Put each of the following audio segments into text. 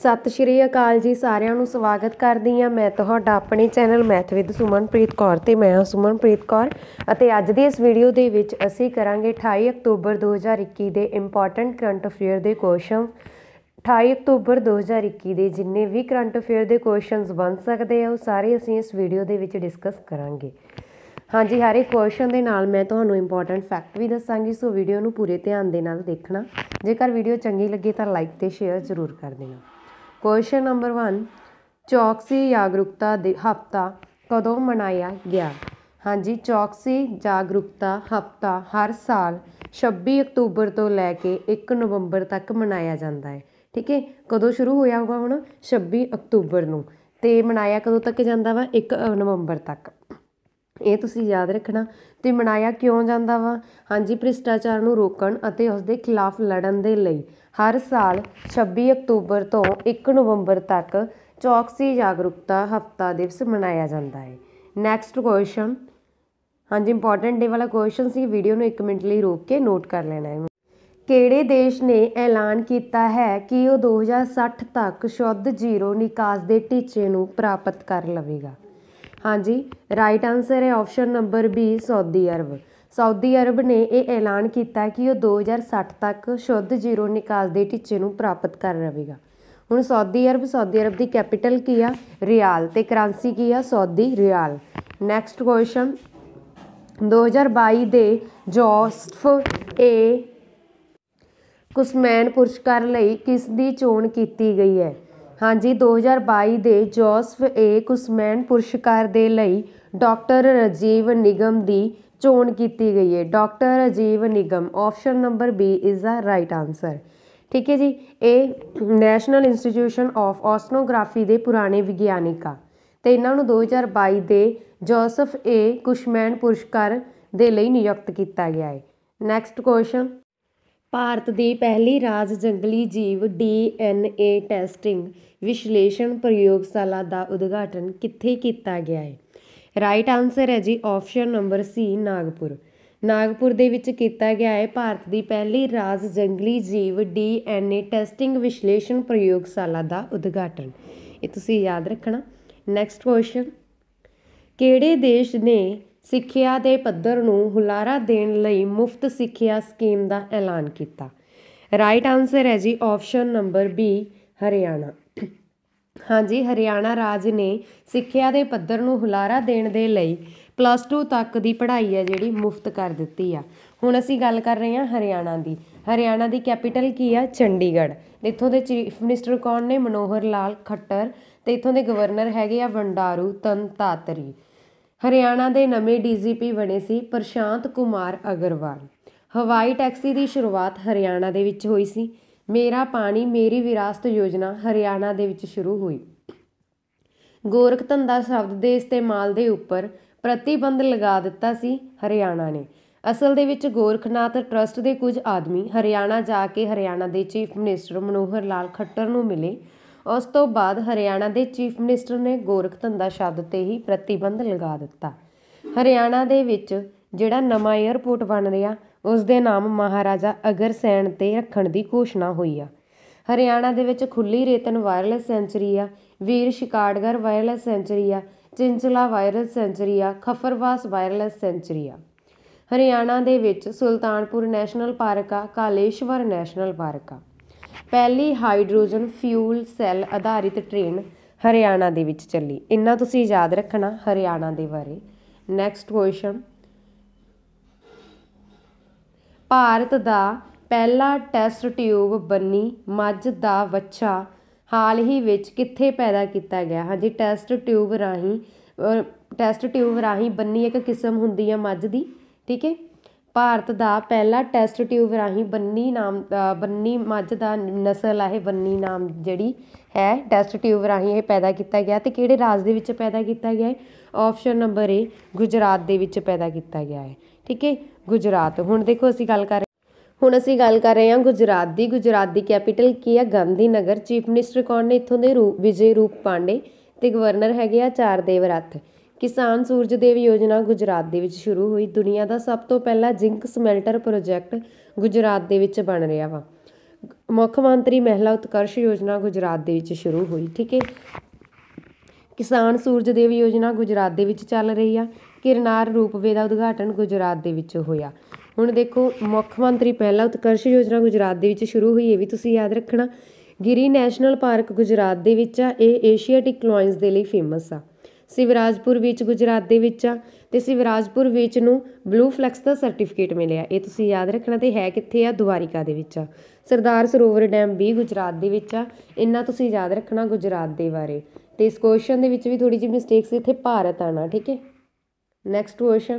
सत श्री अकाल जी सारिਆਂ ਨੂੰ ਸਵਾਗਤ ਕਰਦੀ ਹਾਂ मैं ਤੁਹਾਡਾ ਆਪਣੇ channel math with Sumanpreet Kaur ਤੇ मैं ਹਾਂ ਸੁਮਨਪ੍ਰੀਤ ਕੌਰ ਅਤੇ ਅੱਜ ਦੀ ਇਸ ਵੀਡੀਓ ਦੇ ਵਿੱਚ ਅਸੀਂ ਕਰਾਂਗੇ 28 ਅਕਤੂਬਰ 2021 ਦੇ ਇੰਪੋਰਟੈਂਟ ਕਰੰਟ ਅਫੇਅਰ ਦੇ ਕੁਐਸਚਨ 28 ਅਕਤੂਬਰ 2021 ਦੇ ਜਿੰਨੇ ਵੀ ਕਰੰਟ ਅਫੇਅਰ ਦੇ ਕੁਐਸਚਨਸ ਬਣ ਸਕਦੇ ਆ ਉਹ ਸਾਰੇ ਅਸੀਂ ਇਸ ਵੀਡੀਓ ਦੇ ਵਿੱਚ ਡਿਸਕਸ ਕਰਾਂਗੇ। हाँ जी, हर एक क्वेश्चन के नाल मैं तुहानूं इंपॉर्टेंट फैक्ट भी दसांगी, सो वीडियो नूं पूरे ध्यान दे नाल देखना। जेकर वीडियो चंगी लगे तो लाइक ते शेयर जरूर कर देना। क्वेश्चन नंबर 1, चौकसी जागरूकता हफ्ता कदों मनाया गया? हाँ जी, चौकसी जागरूकता हफ्ता हर साल 26 अक्तूबर तो लैके 1 नवंबर तक मनाया जाता है। ठीक है, कदों शुरू होया होगा हुण 26 अक्तूबर नूं ते मनाया कदों तक जाता वा 1 नवंबर तक। ਇਹ ਤੁਸੀਂ ਯਾਦ ਰੱਖਣਾ। ਤੇ ਮਨਾਇਆ ਕਿਉਂ ਜਾਂਦਾ ਵਾ? ਹਾਂਜੀ, ਭ੍ਰਿਸ਼ਟਾਚਾਰ ਨੂੰ ਰੋਕਣ ਅਤੇ ਉਸ ਦੇ ਖਿਲਾਫ ਲੜਨ ਦੇ ਲਈ ਹਰ ਸਾਲ 26 ਅਕਤੂਬਰ ਤੋਂ 1 ਨਵੰਬਰ ਤੱਕ ਚੌਕਸੀ ਜਾਗਰੂਕਤਾ ਹਫ਼ਤਾ ਦਿਵਸ ਮਨਾਇਆ ਜਾਂਦਾ ਹੈ। ਨੈਕਸਟ ਕੁਐਸਚਨ, ਹਾਂਜੀ ਇੰਪੋਰਟੈਂਟ ਡੇ ਵਾਲਾ ਕੁਐਸਚਨ ਸੀ, ਵੀਡੀਓ ਨੂੰ 1 ਮਿੰਟ ਲਈ ਰੋਕ ਕੇ ਨੋਟ ਕਰ ਲੈਣਾ ਹੈ। ਕਿਹੜੇ ਦੇਸ਼ ਨੇ ਐਲਾਨ ਕੀਤਾ ਹੈ ਕਿ ਉਹ 2060 ਤੱਕ ਸ਼ੁੱਧ ਜ਼ੀਰੋ ਨਿਕਾਸ ਦੇ ਟੀਚੇ ਨੂੰ ਪ੍ਰਾਪਤ ਕਰ ਲਵੇਗਾ? हाँ जी, राइट आंसर है option number B, Saudi Arab. Saudi Arab ने यह ऐलान किया कि वह 2060 तक शुद्ध जीरो निकास के टीचे नूं प्राप्त कर लवेगा। हुण सऊदी अरब की कैपिटल की आ? रियाल, ते करंसी की आ? Saudi riyal. नैक्सट क्वेश्चन, 2022 के जोसेफ ए कुसमैन पुरस्कार लई किस दी चोण की गई है? हाँ जी, 2022 के जोसेफ ए कुसमैन पुरस्कार के लिए डॉक्टर राजीव निगम की चोण की गई है। Doctor Rajiv Nigam, option number B is the right answer. ठीक है जी, ये नैशनल इंस्टीट्यूशन ऑफ ओसनोग्राफी के पुराने विग्यानिक आ ते इन्हों 2022 के जोसेफ ए कुसमैन पुरस्कार के लिए नियुक्त किया गया है। नैक्सट क्वेश्चन, ਭਾਰਤ ਦੀ ਪਹਿਲੀ ਰਾਜ ਜੰਗਲੀ ਜੀਵ DNA ਟੈਸਟਿੰਗ ਵਿਸ਼ਲੇਸ਼ਣ ਪ੍ਰਯੋਗਸ਼ਾਲਾ ਦਾ ਉਦਘਾਟਨ ਕਿੱਥੇ ਕੀਤਾ ਗਿਆ ਹੈ? ਰਾਈਟ ਆਨਸਰ ਹੈ ਜੀ option number C, Nagpur. Nagpur ਦੇ ਵਿੱਚ ਕੀਤਾ ਗਿਆ ਹੈ ਭਾਰਤ ਦੀ ਪਹਿਲੀ ਰਾਜ ਜੰਗਲੀ ਜੀਵ DNA ਟੈਸਟਿੰਗ ਵਿਸ਼ਲੇਸ਼ਣ ਪ੍ਰਯੋਗਸ਼ਾਲਾ ਦਾ ਉਦਘਾਟਨ। ਇਹ ਤੁਸੀਂ ਯਾਦ ਰੱਖਣਾ। ਨੈਕਸਟ ਕੁਐਸਚਨ, ਕਿਹੜੇ ਦੇਸ਼ ਨੇ ਸਿੱਖਿਆ ਦੇ ਪੱਧਰ ਨੂੰ ਹੁਲਾਰਾ ਦੇਣ ਲਈ ਮੁਫਤ ਸਿੱਖਿਆ ਸਕੀਮ ਦਾ ਐਲਾਨ ਕੀਤਾ? ਰਾਈਟ ਆਨਸਰ ਹੈ ਜੀ ਆਪਸ਼ਨ ਨੰਬਰ ਬੀ, ਹਰਿਆਣਾ। ਹਾਂਜੀ, ਹਰਿਆਣਾ ਰਾਜ ਨੇ ਸਿੱਖਿਆ ਦੇ ਪੱਧਰ ਨੂੰ ਹੁਲਾਰਾ ਦੇਣ ਦੇ ਲਈ +2 ਤੱਕ ਦੀ ਪੜ੍ਹਾਈ ਹੈ ਜਿਹੜੀ ਮੁਫਤ ਕਰ ਦਿੱਤੀ ਆ। ਹੁਣ ਅਸੀਂ ਗੱਲ ਕਰ ਰਹੇ ਹਾਂ ਹਰਿਆਣਾ ਦੀ। ਹਰਿਆਣਾ ਦੀ ਕੈਪੀਟਲ ਕੀ ਆ? ਚੰਡੀਗੜ੍ਹ। ਇੱਥੋਂ ਦੇ ਚੀਫ ਮਿਨਿਸਟਰ ਕੌਣ ਨੇ? ਮਨੋਹਰ ਲਾਲ ਖੱਟਰ। ਤੇ ਇੱਥੋਂ ਦੇ ਗਵਰਨਰ ਹੈਗੇ ਆ ਬੰਡਾਰੂ ਦत्तात्रेय। ਹਰਿਆਣਾ ਦੇ ਨਵੇਂ DGP ਬਣੇ ਸੀ ਪ੍ਰਸ਼ਾਂਤ ਕੁਮਾਰ ਅਗਰਵਾਲ। ਹਵਾਈ ਟੈਕਸੀ ਦੀ ਸ਼ੁਰੂਆਤ ਹਰਿਆਣਾ ਦੇ ਵਿੱਚ ਹੋਈ ਸੀ। ਮੇਰਾ ਪਾਣੀ ਮੇਰੀ ਵਿਰਾਸਤ ਯੋਜਨਾ ਹਰਿਆਣਾ ਦੇ ਵਿੱਚ ਸ਼ੁਰੂ ਹੋਈ। ਗੋਰਖ ਧੰਦਾ ਸ਼ਬਦ ਦੇ ਇਸਤੇਮਾਲ ਦੇ ਉੱਪਰ ਪ੍ਰਤੀਬੰਧ ਲਗਾ ਦਿੱਤਾ ਸੀ ਹਰਿਆਣਾ ਨੇ। ਅਸਲ ਦੇ ਵਿੱਚ ਗੋਰਖਨਾਥ ਟਰਸਟ ਦੇ ਕੁਝ ਆਦਮੀ ਹਰਿਆਣਾ ਜਾ ਕੇ ਹਰਿਆਣਾ ਦੇ ਚੀਫ ਮਿਨਿਸਟਰ ਮਨੋਹਰ ਲਾਲ ਖੱਟਰ ਨੂੰ ਮਿਲੇ। ਉਸ ਤੋਂ ਬਾਅਦ ਹਰਿਆਣਾ ਦੇ ਚੀਫ ਮਿਨਿਸਟਰ ਨੇ ਗੋਰਖ ਧੰਦਾ ਸ਼ਬਦ 'ਤੇ ਹੀ ਪ੍ਰਤੀਬੰਧ ਲਗਾ ਦਿੱਤਾ। ਹਰਿਆਣਾ ਦੇ ਵਿੱਚ ਜਿਹੜਾ ਨਵਾਂ ਏਅਰਪੋਰਟ ਬਣ ਰਿਹਾ ਉਸ ਦੇ ਨਾਮ ਮਹਾਰਾਜਾ ਅਗਰਸੈਨ 'ਤੇ ਰੱਖਣ ਦੀ ਘੋਸ਼ਣਾ ਹੋਈ ਆ। ਹਰਿਆਣਾ ਦੇ ਵਿੱਚ ਖੁੱਲੀ ਰੇਤਨ ਵਾਇਰਲੈਸ ਸੈਂਚਰੀ ਆ, ਵੀਰ ਸ਼ਿਕਾੜਗੜ੍ਹ ਵਾਇਰਲੈਸ ਸੈਂਚਰੀ ਆ, ਚਿੰਚਲਾ ਵਾਇਰਲੈਸ ਸੈਂਚਰੀ ਆ, ਖਫਰਵਾਸ ਵਾਇਰਲੈਸ ਸੈਂਚਰੀ ਆ। ਹਰਿਆਣਾ ਦੇ ਵਿੱਚ ਸੁਲਤਾਨਪੁਰ ਨੈਸ਼ਨਲ ਪਾਰਕ ਆ, ਕਾਲੇਸ਼ਵਰ ਨੈਸ਼ਨਲ ਪਾਰਕ ਆ। ਪਹਿਲੀ ਹਾਈਡਰੋਜਨ ਫਿਊਲ ਸੈੱਲ ਆਧਾਰਿਤ ਟ੍ਰੇਨ ਹਰਿਆਣਾ ਦੇ ਵਿੱਚ ਚੱਲੀ। ਇੰਨਾ ਤੁਸੀਂ ਯਾਦ ਰੱਖਣਾ ਹਰਿਆਣਾ ਦੇ ਬਾਰੇ। ਨੈਕਸਟ ਕੁਐਸਚਨ, ਭਾਰਤ ਦਾ ਪਹਿਲਾ ਟੈਸਟ ਟਿਊਬ ਬੰਨੀ ਮੱਝ ਦਾ ਵੱਛਾ ਹਾਲ ਹੀ ਵਿੱਚ ਕਿੱਥੇ ਪੈਦਾ ਕੀਤਾ ਗਿਆ? ਹਾਂਜੀ, ਟੈਸਟ ਟਿਊਬ ਰਾਹੀਂ ਬੰਨੀ ਇੱਕ ਕਿਸਮ ਹੁੰਦੀ ਆ ਮੱਝ ਦੀ। ਠੀਕ ਹੈ, ਭਾਰਤ ਦਾ ਪਹਿਲਾ ਟੈਸਟ ਟਿਊਬ ਰਾਹੀਂ ਬੰਨੀ ਮੱਝ ਦਾ ਨਸਲ ਆ ਇਹ, ਬੰਨੀ ਨਾਮ ਜਿਹੜੀ ਹੈ ਟੈਸਟ ਟਿਊਬ ਰਾਹੀਂ ਇਹ ਪੈਦਾ ਕੀਤਾ ਗਿਆ। ਅਤੇ ਕਿਹੜੇ ਰਾਜ ਦੇ ਵਿੱਚ ਪੈਦਾ ਕੀਤਾ ਗਿਆ ਹੈ? ਆਪਸ਼ਨ ਨੰਬਰ ਏ, ਗੁਜਰਾਤ ਦੇ ਵਿੱਚ ਪੈਦਾ ਕੀਤਾ ਗਿਆ ਹੈ। ਠੀਕ ਹੈ, ਗੁਜਰਾਤ। ਹੁਣ ਦੇਖੋ ਅਸੀਂ ਗੱਲ ਕਰ ਰਹੇ ਹਾਂ ਗੁਜਰਾਤ ਦੀ। ਗੁਜਰਾਤ ਦੀ ਕੈਪੀਟਲ ਕੀ ਆ? ਗਾਂਧੀ ਨਗਰ। ਚੀਫ ਮਿਨਿਸਟਰ ਕੌਣ ਨੇ ਇੱਥੋਂ ਦੇ? ਵਿਜੇ ਰੂਪ ਪਾਂਡੇ। ਅਤੇ ਗਵਰਨਰ ਹੈਗੇ ਆ ਚਾਰਦੇਵ ਰੱਥ। ਕਿਸਾਨ ਸੂਰਜ ਦੇਵ ਯੋਜਨਾ ਗੁਜਰਾਤ ਦੇ ਵਿੱਚ ਸ਼ੁਰੂ ਹੋਈ। ਦੁਨੀਆ ਦਾ ਸਭ ਤੋਂ ਪਹਿਲਾ ਜ਼ਿੰਕ ਸਮੈਲਟਰ ਪ੍ਰੋਜੈਕਟ ਗੁਜਰਾਤ ਦੇ ਵਿੱਚ ਬਣ ਰਿਹਾ ਵਾ। ਮੁੱਖ ਮੰਤਰੀ ਮਹਿਲਾ ਉਤਕਰਸ਼ ਯੋਜਨਾ ਗੁਜਰਾਤ ਦੇ ਵਿੱਚ ਸ਼ੁਰੂ ਹੋਈ। ਠੀਕ ਹੈ। ਕਿਸਾਨ ਸੂਰਜ ਦੇਵ ਯੋਜਨਾ ਗੁਜਰਾਤ ਦੇ ਵਿੱਚ ਚੱਲ ਰਹੀ ਆ। ਕਿਰਨਾਰ ਰੂਪਵੇ ਦਾ ਉਦਘਾਟਨ ਗੁਜਰਾਤ ਦੇ ਵਿੱਚ ਹੋਇਆ। ਹੁਣ ਦੇਖੋ, ਮੁੱਖ ਮੰਤਰੀ ਮਹਿਲਾ ਉਤਕਰਸ਼ ਯੋਜਨਾ ਗੁਜਰਾਤ ਦੇ ਵਿੱਚ ਸ਼ੁਰੂ ਹੋਈ, ਇਹ ਵੀ ਤੁਸੀਂ ਯਾਦ ਰੱਖਣਾ। ਗਿਰੀ ਨੈਸ਼ਨਲ ਪਾਰਕ ਗੁਜਰਾਤ ਦੇ ਵਿੱਚ ਆ। ਇਹ ਏਸ਼ੀਆਟਿਕ ਲਾਇਨਸ ਦੇ ਲਈ ਫੇਮਸ ਆ। ਸ਼ਿਵਰਾਜਪੁਰ ਵਿੱਚ ਗੁਜਰਾਤ ਦੇ ਵਿੱਚ ਆ ਤੇ ਸ਼ਿਵਰਾਜਪੁਰ ਵਿੱਚ ਨੂੰ ਬਲੂ ਫਲੈਕਸ ਦਾ ਸਰਟੀਫਿਕੇਟ ਮਿਲਿਆ, ਇਹ ਤੁਸੀਂ ਯਾਦ ਰੱਖਣਾ। ਤੇ ਹੈ ਕਿੱਥੇ ਆ? ਦੁਆਰਿਕਾ ਦੇ ਵਿੱਚ ਆ। ਸਰਦਾਰ ਸਰੋਵਰ ਡੈਮ ਵੀ ਗੁਜਰਾਤ ਦੇ ਵਿੱਚ ਆ। ਇੰਨਾ ਤੁਸੀਂ ਯਾਦ ਰੱਖਣਾ ਗੁਜਰਾਤ ਦੇ ਬਾਰੇ। ਤੇ ਇਸ ਕੁਐਸਚਨ ਦੇ ਵਿੱਚ ਵੀ ਥੋੜੀ ਜਿਹੀ ਮਿਸਟੇਕ ਸੀ, ਇੱਥੇ ਭਾਰਤ ਆਣਾ। ਠੀਕ ਹੈ। ਨੈਕਸਟ ਕੁਐਸਚਨ,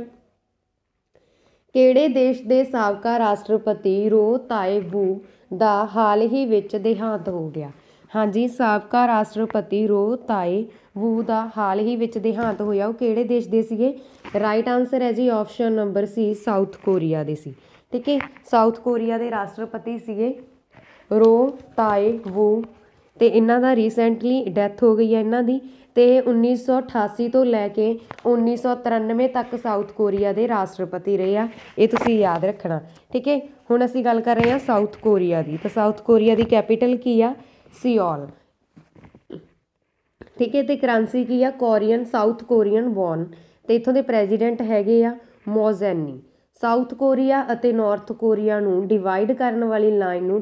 ਕਿਹੜੇ ਦੇਸ਼ ਦੇ ਸਾਬਕਾ ਰਾਸ਼ਟਰਪਤੀ ਰੋ ਤਾਏ ਵੂ ਦਾ ਹਾਲ ਹੀ ਵਿੱਚ ਦੇਹਾਂਤ ਹੋ ਗਿਆ? ਹਾਂਜੀ, ਸਾਬਕਾ ਰਾਸ਼ਟਰਪਤੀ ਰੋ ਤਾਏ ਵੂ ਦਾ ਹਾਲ ਹੀ ਵਿੱਚ ਦੇਹਾਂਤ ਹੋਇਆ। ਉਹ ਕਿਹੜੇ ਦੇਸ਼ ਦੇ ਸੀਗੇ? ਰਾਈਟ ਆਨਸਰ ਹੈ ਜੀ option number C, South Korea ਦੇ ਸੀ। ਠੀਕ ਹੈ। ਸਾਊਥ ਕੋਰੀਆ ਦੇ ਰਾਸ਼ਟਰਪਤੀ ਸੀਗੇ ਰੋ ਤਾਏ ਵੂ ਤੇ ਇਹਨਾਂ ਦਾ ਰੀਸੈਂਟਲੀ ਡੈਥ ਹੋ ਗਈ ਹੈ ਇਹਨਾਂ ਦੀ। ਤੇ 1988 ਤੋਂ ਲੈ ਕੇ 1993 ਤੱਕ ਸਾਊਥ ਕੋਰੀਆ ਦੇ ਰਾਸ਼ਟਰਪਤੀ ਰਹੇ ਆ, ਇਹ ਤੁਸੀਂ ਯਾਦ ਰੱਖਣਾ। ਠੀਕ ਹੈ। ਹੁਣ ਅਸੀਂ ਗੱਲ ਕਰ ਰਹੇ ਹਾਂ ਸਾਊਥ ਕੋਰੀਆ ਦੀ। ਤਾਂ ਸਾਊਥ ਕੋਰੀਆ ਦੀ ਕੈਪੀਟਲ ਕੀ ਆ? ਸਿਓਲ। ਠੀਕ ਹੈ। ਤੇ ਕਰੰਸੀ ਕੀ ਆ? Korean, south Korean won. ਤੇ ਇੱਥੋਂ ਦੇ ਪ੍ਰੈਜ਼ੀਡੈਂਟ ਹੈਗੇ ਆ ਮੋਜ਼ੈਨੀ। ਸਾਊਥ ਕੋਰੀਆ ਅਤੇ ਨਾਰਥ ਕੋਰੀਆ ਨੂੰ ਡਿਵਾਈਡ ਕਰਨ ਵਾਲੀ ਲਾਈਨ ਨੂੰ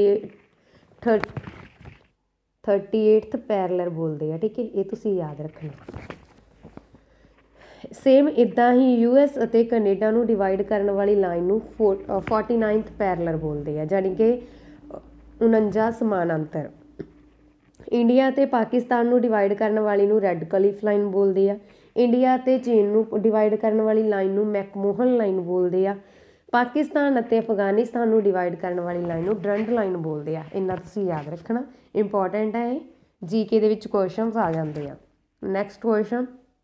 38th ਪੈਰਲਰ ਬੋਲਦੇ ਆ। ਠੀਕ ਹੈ। ਇਹ ਤੁਸੀਂ ਯਾਦ ਰੱਖਣਾ। ਸੇਮ ਇੱਦਾਂ ਹੀ US ਅਤੇ ਕੈਨੇਡਾ ਨੂੰ ਡਿਵਾਈਡ ਕਰਨ ਵਾਲੀ ਲਾਈਨ ਨੂੰ 49th ਪੈਰਲਰ ਬੋਲਦੇ ਆ, ਜਾਣੀ ਕਿ 49 ਸਮਾਨਾਂਤਰ। ਇੰਡੀਆ ਅਤੇ ਪਾਕਿਸਤਾਨ ਨੂੰ ਡਿਵਾਈਡ ਕਰਨ ਵਾਲੀ ਨੂੰ ਰੈੱਡ ਕਲਿਫ ਲਾਈਨ ਬੋਲਦੇ ਆ। ਇੰਡੀਆ ਅਤੇ ਚੀਨ ਨੂੰ ਡਿਵਾਈਡ ਕਰਨ ਵਾਲੀ ਲਾਈਨ ਨੂੰ ਮੈਕਮੋਹਨ ਲਾਈਨ ਬੋਲਦੇ ਆ। ਪਾਕਿਸਤਾਨ ਅਤੇ ਅਫਗਾਨਿਸਤਾਨ ਨੂੰ ਡਿਵਾਈਡ ਕਰਨ ਵਾਲੀ ਲਾਈਨ ਨੂੰ ਡਰੰਟ ਲਾਈਨ ਬੋਲਦੇ ਆ। ਇੰਨਾ ਤੁਸੀਂ ਯਾਦ ਰੱਖਣਾ, ਇੰਪੋਰਟੈਂਟ ਹੈ ਇਹ, GK ਦੇ ਵਿੱਚ ਕੁਐਸਚਨਸ ਆ ਜਾਂਦੇ ਆ। ਨੈਕਸਟ ਕੁਐਸਚਨ,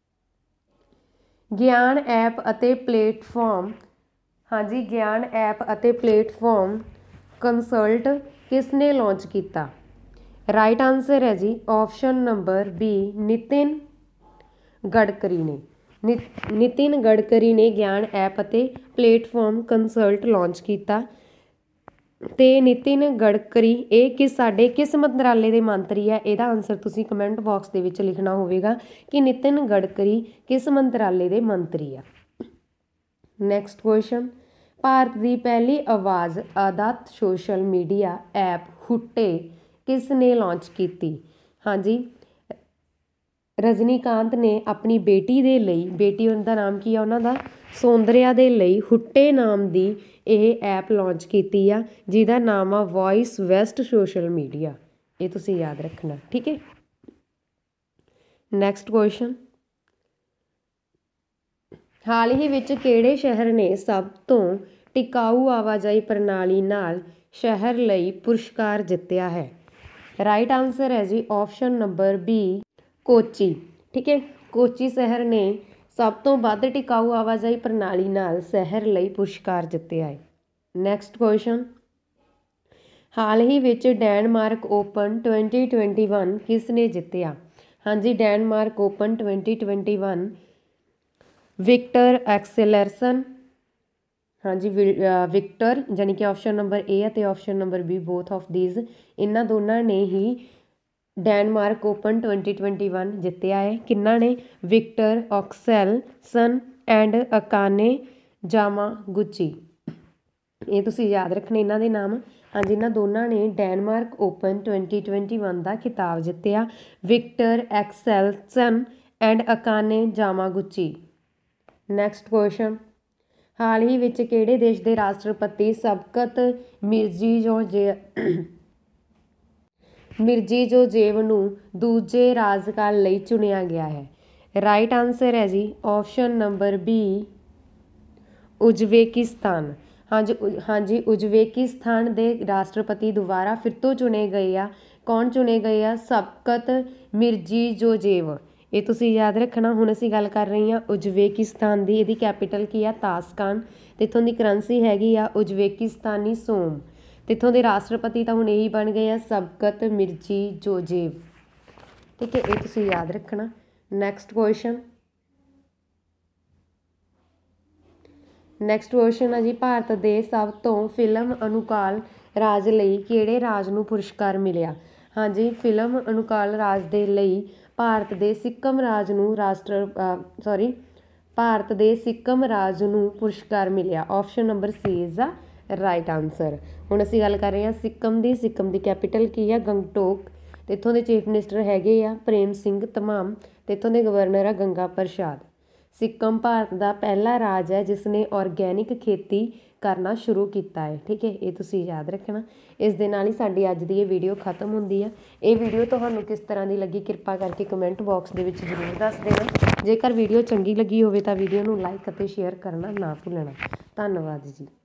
ਗਿਆਨ ਐਪ ਅਤੇ ਪਲੇਟਫਾਰਮ, ਹਾਂਜੀ ਗਿਆਨ ਐਪ ਅਤੇ ਪਲੇਟਫਾਰਮ ਕੰਸਲਟ ਕਿਸ ਨੇ ਲਾਂਚ ਕੀਤਾ? ਰਾਈਟ ਆਨਸਰ ਹੈ ਜੀ option number B, Nitin Gadkari ਨੇ। ਨਿਤਿਨ ਗਡਕਰੀ ਨੇ ਗਿਆਨ ਐਪ ਅਤੇ ਪਲੇਟਫਾਰਮ ਕੰਸਲਟ ਲਾਂਚ ਕੀਤਾ। ਤੇ ਨਿਤਿਨ ਗਡਕਰੀ ਇਹ ਸਾਡੇ ਕਿਸ ਮੰਤਰਾਲੇ ਦੇ ਮੰਤਰੀ ਆ? ਇਹਦਾ ਆਨਸਰ ਤੁਸੀਂ ਕਮੈਂਟ ਬਾਕਸ ਦੇ ਵਿੱਚ ਲਿਖਣਾ ਹੋਵੇਗਾ ਕਿ ਨਿਤਿਨ ਗਡਕਰੀ ਕਿਸ ਮੰਤਰਾਲੇ ਦੇ ਮੰਤਰੀ ਆ। ਨੈਕਸਟ ਕੁਐਸਚਨ, ਭਾਰਤ ਦੀ ਪਹਿਲੀ ਆਵਾਜ਼ ਆਧਾਰਿਤ ਸੋਸ਼ਲ ਮੀਡੀਆ ਐਪ ਹੁੱਟੇ ਕਿਸ ਨੇ ਲਾਂਚ ਕੀਤੀ? ਹਾਂਜੀ, ਰਜਨੀਕਾਂਤ ਨੇ ਆਪਣੀ ਬੇਟੀ ਦੇ ਲਈ, ਬੇਟੀ ਦਾ ਨਾਮ ਕੀ ਆ ਉਹਨਾਂ ਦਾ? ਸੌਂਦਰਿਆ ਦੇ ਲਈ ਹੁੱਟੇ ਨਾਮ ਦੀ ਇਹ ਐਪ ਲਾਂਚ ਕੀਤੀ ਆ, ਜਿਹਦਾ ਨਾਮ ਆ ਵੌਇਸ ਵੈਸਟ ਸੋਸ਼ਲ ਮੀਡੀਆ। ਇਹ ਤੁਸੀਂ ਯਾਦ ਰੱਖਣਾ। ਠੀਕ ਹੈ। ਨੈਕਸਟ ਕੁਐਸਚਨ, ਹਾਲ ਹੀ ਵਿੱਚ ਕਿਹੜੇ ਸ਼ਹਿਰ ਨੇ ਸਭ ਤੋਂ ਟਿਕਾਊ ਆਵਾਜਾਈ ਪ੍ਰਣਾਲੀ ਨਾਲ ਸ਼ਹਿਰ ਲਈ ਪੁਰਸਕਾਰ ਜਿੱਤਿਆ ਹੈ? ਰਾਈਟ ਆਨਸਰ ਹੈ ਜੀ ਆਪਸ਼ਨ ਨੰਬਰ ਬੀ, ਕੋਚੀ। ਠੀਕ ਹੈ। ਕੋਚੀ ਸ਼ਹਿਰ ਨੇ ਸਭ ਤੋਂ ਵੱਧ ਟਿਕਾਊ ਆਵਾਜਾਈ ਪ੍ਰਣਾਲੀ ਨਾਲ ਸ਼ਹਿਰ ਲਈ ਪੁਰਸਕਾਰ ਜਿੱਤਿਆ ਹੈ। ਨੈਕਸਟ ਕੁਐਸਚਨ, ਹਾਲ ਹੀ ਵਿੱਚ ਡੈਨਮਾਰਕ ਓਪਨ 2021 ਕਿਸ ਨੇ ਜਿੱਤਿਆ? ਹਾਂਜੀ, ਡੈਨਮਾਰਕ ਓਪਨ 2021 ਵਿਕਟਰ ਐਕਸਲਰਸਨ, ਹਾਂਜੀ ਵਿਕਟਰ, ਜਾਣੀ ਕਿ ਆਪਸ਼ਨ ਨੰਬਰ ਏ ਅਤੇ option number B, both of these, ਇਹਨਾਂ ਦੋਨਾਂ ਨੇ ਹੀ ਡੈਨਮਾਰਕ ਓਪਨ 2021 ਜਿੱਤਿਆ ਹੈ। ਕਿੰਨਾ ਨੇ? Viktor Axelsen and Akane Yamaguchi. ਇਹ ਤੁਸੀਂ ਯਾਦ ਰੱਖਣੇ ਇਹਨਾਂ ਦੇ ਨਾਮ। ਹਾਂਜੀ, ਇਹਨਾਂ ਦੋਨਾਂ ਨੇ ਡੈਨਮਾਰਕ ਓਪਨ 2021 ਦਾ ਖਿਤਾਬ ਜਿੱਤਿਆ, Viktor Axelsen and Akane Yamaguchi. Next question, ਹਾਲ ਹੀ ਵਿੱਚ ਕਿਹੜੇ ਦੇਸ਼ ਦੇ ਰਾਸ਼ਟਰਪਤੀ ਸ਼ਵਕਤ ਮਿਰਜ਼ੀਯੋਜੇਵ ਨੂੰ ਦੂਜੇ ਰਾਜਕਾਲ ਲਈ ਚੁਣਿਆ ਗਿਆ ਹੈ? ਰਾਈਟ ਆਨਸਰ ਹੈ ਜੀ ਆਪਸ਼ਨ ਨੰਬਰ ਬੀ, ਉਜ਼ਬੇਕਿਸਤਾਨ। ਹਾਂਜੀ ਉਜ਼ਬੇਕਿਸਤਾਨ ਦੇ ਰਾਸ਼ਟਰਪਤੀ ਦੁਬਾਰਾ ਫਿਰ ਤੋਂ ਚੁਣੇ ਗਏ ਆ। ਕੌਣ ਚੁਣੇ ਗਏ ਆ? ਸ਼ਵਕਤ ਮਿਰਜ਼ੀਯੋਜੇਵ। ਇਹ ਤੁਸੀਂ ਯਾਦ ਰੱਖਣਾ। ਹੁਣ ਅਸੀਂ ਗੱਲ ਕਰ ਰਹੀ ਹਾਂ ਉਜ਼ਬੇਕਿਸਤਾਨ ਦੀ। ਇਹਦੀ ਕੈਪੀਟਲ ਕੀ ਆ? ਤਾਸ਼ਕੰਦ। ਤੇ ਇੱਥੋਂ ਦੀ ਕਰੰਸੀ ਹੈਗੀ ਆ ਉਜ਼ਬੇਕਿਸਤਾਨੀ ਸੋਮ। ਤੇ ਇੱਥੋਂ ਦੇ ਰਾਸ਼ਟਰਪਤੀ ਤਾਂ ਹੁਣ ਇਹੀ ਬਣ ਗਏ ਆ, ਸ਼ਵਕਤ ਮਿਰਜ਼ੀਯੋਜੇਵ। ਠੀਕ ਹੈ। ਇਹ ਤੁਸੀਂ ਯਾਦ ਰੱਖਣਾ। ਨੈਕਸਟ ਕੁਐਸਚਨ, ਆ ਜੀ ਭਾਰਤ ਦੇ ਸਭ ਤੋਂ ਫਿਲਮ ਅਨੁਕਾਲ ਰਾਜ ਲਈ ਕਿਹੜੇ ਰਾਜ ਨੂੰ ਪੁਰਸਕਾਰ ਮਿਲਿਆ? ਹਾਂਜੀ, ਫਿਲਮ ਅਨੁਕਾਲ ਰਾਜ ਦੇ ਲਈ ਭਾਰਤ ਦੇ ਸਿੱਕਮ ਰਾਜ ਨੂੰ ਭਾਰਤ ਦੇ ਸਿੱਕਮ ਰਾਜ ਨੂੰ ਪੁਰਸਕਾਰ ਮਿਲਿਆ। Option number C is the right answer. ਹੁਣ ਅਸੀਂ ਗੱਲ ਕਰ ਰਹੇ ਹਾਂ ਸਿੱਕਮ ਦੀ। ਸਿੱਕਮ ਦੀ ਕੈਪੀਟਲ ਕੀ ਆ? ਗੰਗਟੋਕ। ਤੇ ਇੱਥੋਂ ਦੇ ਚੀਫ ਮਿਨਿਸਟਰ ਹੈਗੇ ਆ ਪ੍ਰੇਮ ਸਿੰਘ ਤਮਾਮ ਤੇ ਇੱਥੋਂ ਦੇ ਗਵਰਨਰ ਆ ਗੰਗਾ ਪ੍ਰਸਾਦ। ਸਿੱਕਮ ਭਾਰਤ ਦਾ ਪਹਿਲਾ ਰਾਜ ਹੈ ਜਿਸ ਨੇ ਆਰਗੈਨਿਕ ਖੇਤੀ ਕਰਨਾ ਸ਼ੁਰੂ ਕੀਤਾ ਹੈ। ਠੀਕ ਹੈ, ਇਹ ਤੁਸੀਂ ਯਾਦ ਰੱਖਣਾ। ਇਸ ਦੇ ਨਾਲ ਹੀ ਸਾਡੀ ਅੱਜ ਦੀ ਇਹ ਵੀਡੀਓ ਖਤਮ ਹੁੰਦੀ ਆ। ਇਹ ਵੀਡੀਓ ਤੁਹਾਨੂੰ ਕਿਸ ਤਰ੍ਹਾਂ ਦੀ ਲੱਗੀ ਕਿਰਪਾ ਕਰਕੇ ਕਮੈਂਟ ਬਾਕਸ ਦੇ ਵਿੱਚ ਜ਼ਰੂਰ ਦੱਸ ਦੇਣਾ। ਜੇਕਰ ਵੀਡੀਓ ਚੰਗੀ ਲੱਗੀ ਹੋਵੇ ਤਾਂ ਵੀਡੀਓ ਨੂੰ ਲਾਈਕ ਅਤੇ ਸ਼ੇਅਰ ਕਰਨਾ ਨਾ ਭੁੱਲਣਾ। ਧੰਨਵਾਦ ਜੀ।